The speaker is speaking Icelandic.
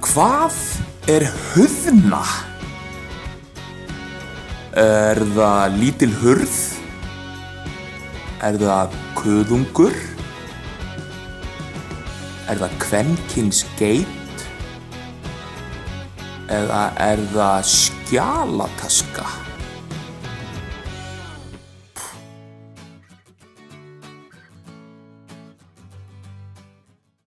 Hvað er huðna? Er það lítil hurð? Er það kuðungur? Er það kvenkyns geit? Eða er það skjalataska?